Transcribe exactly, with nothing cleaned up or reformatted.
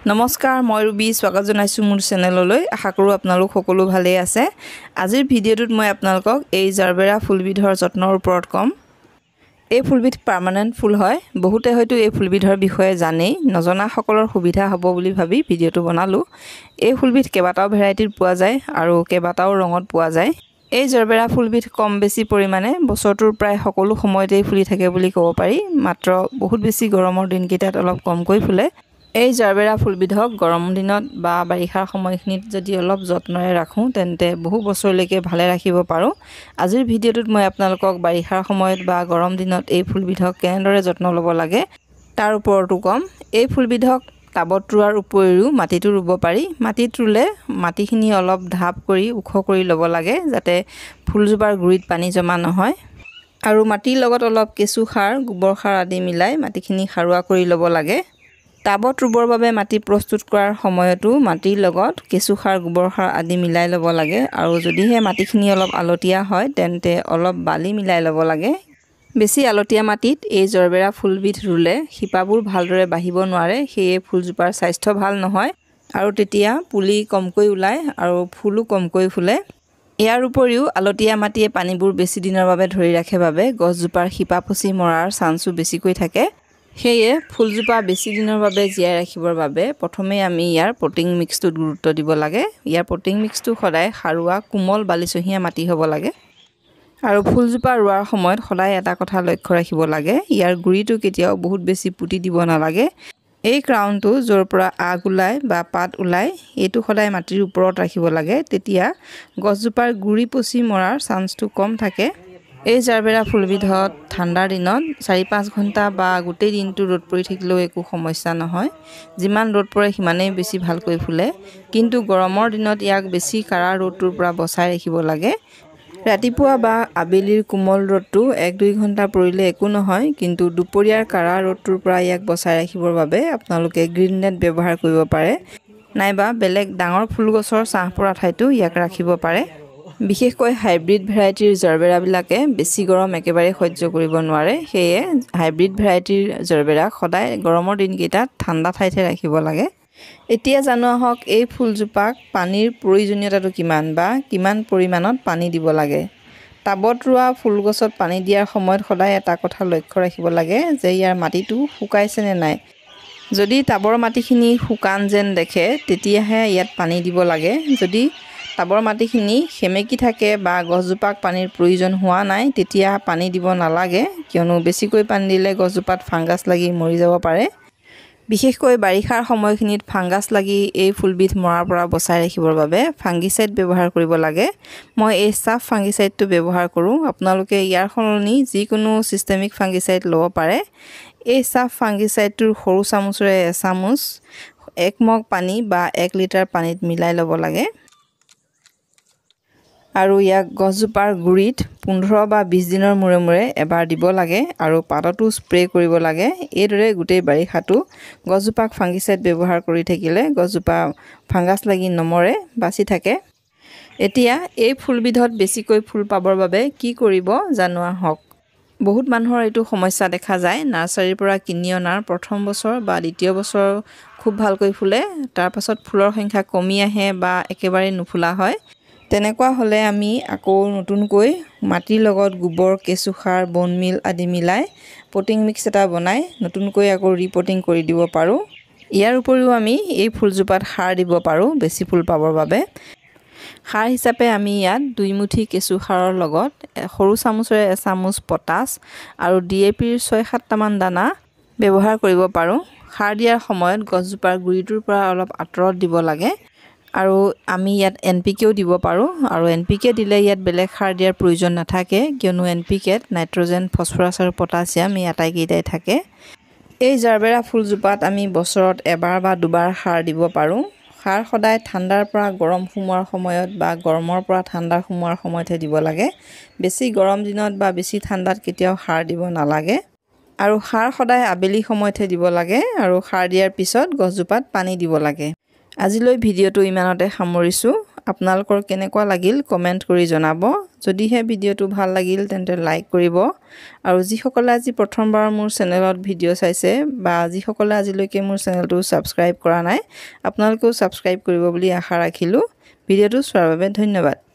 নমস্কাৰ মই ৰুবি স্বাগত জনাইছো মোৰ চেনেললৈ আশা কৰো আপোনালোক সকলো ভালে আছে আজিৰ ভিডিঅ'টোত মই আপোনালোকক এই জাৰবেৰা ফুলবিধৰ যত্নৰ ওপৰত কম এই ফুলবিধ পাৰ্মানেন্ট ফুল হয় বহুতে হয়তো এই ফুলবিধৰ বিষয়ে জানে নজনা সকলৰ সুবিধা হ'ব বুলি ভাবি ভিডিঅ'টো বনালো এই ফুলবিধ কেবাটাও ভেৰাইটিৰ পোৱা যায় আৰু কেবাটাও ৰঙত পোৱা যায় এই জাৰবেৰা ফুলবিধ কম বেছি পৰিমাণে বছৰটোৰ প্ৰায় সকলো সময়তে ফুলি থাকে বুলি ক'ব পাৰি মাত্ৰ বহুত বেছি গৰমৰ দিনকেইটাত অলপ কমকৈ ফুলে এই জাৰবেৰা ফুলবিধক গৰম দিনত বা বাৰিষাৰ সময়খিনিত যদি অলপ যত্নৰে ৰাখো তেন্তে বহু বছৰলৈকে ভালে ৰাখিব পাৰো আজিৰ ভিডিঅ'টোত মই আপোনালোকক বাৰিষাৰ সময়ত বা গৰম দিনত এই ফুলবিধক কেনেদৰে যত্ন ল'ব লাগে তাৰ ওপৰতো কম এই ফুলবিধক টাবত ৰুৱাৰ উপৰিও মাটিতো ৰুব পাৰি মাটিত ৰুলে মাটিখিনি অলপ ঢাপ কৰি ওখ কৰি ল'ব লাগে যাতে ফুলজোপাৰ গুৰিত পানী জমা নহয় আৰু মাটিৰ লগত অলপ কেঁচু সাৰ গোবৰ সাৰ আদি মিলাই মাটিখিনি সাৰুৱা কৰি ল'ব লাগে টাবত ৰুবৰ বাবে মাটি প্ৰস্তুত কৰাৰ সময়তো মাটিৰ লগত কেঁচু সাৰ গোবৰ সাৰ আদি মিলাই ল'ব লাগে আৰু যদিহে মাটিখিনি অলপ আলতীয়া হয় তেন্তে অলপ বালি মিলাই ল'ব লাগে বেছি আলতীয়া মাটিত এই জাৰবেৰা ফুলবিধ ৰুলে শিপাবোৰ ভালদৰে বাঢ়িব নোৱাৰে সেয়ে ফুলজোপাৰ স্বাস্থ্য ভাল নহয় আৰু তেতিয়া পুলি কমকৈ ওলায় আৰু ফুলো কমকৈ ফুলে ইয়াৰ উপৰিও আলতীয়া মাটিয়ে পানীবোৰ বেছি দিনৰ বাবে ধৰি ৰাখে বাবে গছজোপাৰ শিপা পচি মৰাৰ চান্সো বেছিকৈ থাকে সেয়ে ফুলজোপা বেছি দিনৰ বাবে জীয়াই ৰাখিবৰ বাবে প্ৰথমে আমি ইয়াৰ পটিং মিক্সটোত গুৰুত্ব দিব লাগে ইয়াৰ পটিং মিক্সটো সদায় সাৰুৱা কোমল বালিচহীয়া মাটি হ'ব লাগে আৰু ফুলজোপা ৰোৱাৰ সময়ত সদায় এটা কথা লক্ষ্য ৰাখিব লাগে ইয়াৰ গুৰিটো কেতিয়াও বহুত বেছি পুতি দিব নালাগে এই ক্ৰাউনটো য'ৰ পৰা আগ ওলাই বা পাত ওলাই এইটো সদায় মাটিৰ ওপৰত ৰাখিব লাগে তেতিয়া গছজোপাৰ গুৰি পচি মৰাৰ চান্সটো কম থাকে এই জাৰবেৰা ফুলবিধত ঠাণ্ডাৰ দিনত চাৰি পাঁচ ঘণ্টা বা গোটেই দিনটো ৰ'দ পৰি থাকিলেও একো সমস্যা নহয় যিমান ৰ'দ পৰে সিমানেই বেছি ভালকৈ ফুলে কিন্তু গৰমৰ দিনত ইয়াক বেছি কাঢ়া ৰ'দটোৰ পৰা বচাই ৰাখিব লাগে ৰাতিপুৱা বা আবেলিৰ কোমল ৰ'দটো এক দুই ঘণ্টা পৰিলে একো নহয় কিন্তু দুপৰীয়াৰ কাঢ়া ৰ'দটোৰ পৰা ইয়াক বচাই ৰাখিবৰ বাবে আপোনালোকে গ্ৰীণ নেট ব্যৱহাৰ কৰিব পাৰে নাইবা বেলেগ ডাঙৰ ফুলগছৰ ছাঁ পৰা ঠাইতো ইয়াক ৰাখিব পাৰে বিশেষকৈ হাইব্ৰিড ভেৰাইটিৰ জাৰবেৰাবিলাকে বেছি গৰম একেবাৰে সহ্য কৰিব নোৱাৰে সেয়ে হাইব্ৰিড ভেৰাইটিৰ জাৰবেৰাক সদায় গৰমৰ দিনকেইটাত ঠাণ্ডা ঠাইতে ৰাখিব লাগে এতিয়া জানো আহক এই ফুলজোপাক পানীৰ প্ৰয়োজনীয়তাটো কিমান বা কিমান পৰিমাণত পানী দিব লাগে টাবত ৰোৱা ফুলগছত পানী দিয়াৰ সময়ত সদায় এটা কথা লক্ষ্য ৰাখিব লাগে যে ইয়াৰ মাটিটো শুকাইছে নে নাই যদি টাবৰ মাটিখিনি শুকান যেন দেখে তেতিয়াহে ইয়াত পানী দিব লাগে যদি টাবৰ মাটিখিনি সেমেকি থাকে বা গছজোপাক পানীৰ প্ৰয়োজন হোৱা নাই তেতিয়া পানী দিব নালাগে কিয়নো বেছিকৈ পানী দিলে গছজোপাত ফাংগাছ লাগি মৰি যাব পাৰে বিশেষকৈ বাৰিষাৰ সময়খিনিত ফাংগাছ লাগি এই ফুলবিধ মৰাৰ পৰা বচাই ৰাখিবৰ বাবে ফাংগিচাইড ব্যৱহাৰ কৰিব লাগে মই এই সাফ ফাংগিচাইডটো ব্যৱহাৰ কৰোঁ আপোনালোকে ইয়াৰ সলনি যিকোনো চিষ্টেমিক ফাংগিচাইড ল'ব পাৰে এই সাফ ফাংগিচাইডটোৰ সৰু চামুচেৰে এচামুচ এক মগ পানী বা এক লিটাৰ পানীত মিলাই ল'ব লাগে আৰু ইয়াক গছজোপাৰ গুৰিত পোন্ধৰ বা বিছ দিনৰ মূৰে মূৰে এবাৰ দিব লাগে আৰু পাততো স্প্ৰে কৰিব লাগে এইদৰে গোটেই বাৰিষাটো গছজোপাক ফাংগিচাইড ব্যৱহাৰ কৰি থাকিলে গছজোপা ফাংগাছ লাগি নমৰে বাচি থাকে এতিয়া এই ফুলবিধত বেছিকৈ ফুল পাবৰ বাবে কি কৰিব জানো আহক বহুত মানুহৰ এইটো সমস্যা দেখা যায় নাৰ্চাৰীৰ পৰা কিনি অনাৰ প্ৰথম বছৰ বা দ্বিতীয় বছৰ খুব ভালকৈ ফুলে তাৰ পাছত ফুলৰ সংখ্যা কমি আহে বা একেবাৰে নুফুলা হয় তেনেকুৱা হ'লে আমি আকৌ নতুনকৈ মাটিৰ লগত গোবৰ কেঁচু সাৰ বন মিল আদি মিলাই পটিং মিক্স এটা বনাই নতুনকৈ আকৌ ৰিপটিং কৰি দিব পাৰোঁ ইয়াৰ উপৰিও আমি এই ফুলজোপাত সাৰ দিব পাৰোঁ বেছি ফুল পাবৰ বাবে সাৰ হিচাপে আমি ইয়াত দুই মুঠি কেঁচু সাৰৰ লগত সৰু চামুচেৰে এচামুচ পটাছ আৰু ডি এ পিৰ ছয় সাতটামান দানা ব্যৱহাৰ কৰিব পাৰোঁ সাৰ দিয়াৰ সময়ত গছজোপাৰ গুৰিটোৰ পৰা অলপ আঁতৰত দিব লাগে আৰু আমি ইয়াত এন পি কেও দিব পাৰোঁ আৰু এন পি কে দিলে ইয়াত বেলেগ সাৰ দিয়াৰ প্ৰয়োজন নাথাকে কিয়নো এন পি কেত নাইট্ৰজেন ফছফৰাছ আৰু পটাছিয়াম এই আটাইকেইটাই থাকে এই জাৰবেৰা ফুলজোপাত আমি বছৰত এবাৰ বা দুবাৰ সাৰ দিব পাৰোঁ সাৰ সদায় ঠাণ্ডাৰ পৰা গৰম সোমোৱাৰ সময়ত বা গৰমৰ পৰা ঠাণ্ডা সোমোৱাৰ সময়তহে দিব লাগে বেছি গৰম দিনত বা বেছি ঠাণ্ডাত কেতিয়াও সাৰ দিব নালাগে আৰু সাৰ সদায় আবেলি সময়তহে দিব লাগে আৰু সাৰ দিয়াৰ পিছত গছজোপাত পানী দিব লাগে আজিলৈ ভিডিঅ'টো ইমানতে সামৰিছোঁ আপোনালোকৰ কেনেকুৱা লাগিল কমেন্ট কৰি জনাব যদিহে ভিডিঅ'টো ভাল লাগিল তেন্তে লাইক কৰিব আৰু যিসকলে আজি প্ৰথমবাৰ মোৰ চেনেলত ভিডিঅ' চাইছে বা যিসকলে আজিলৈকে মোৰ চেনেলটো সাবস্ক্ৰাইব কৰা নাই আপোনালোকেও সাবস্ক্ৰাইব কৰিব বুলি আশা ৰাখিলো ভিডিঅ'টো চোৱাৰ বাবে ধন্যবাদ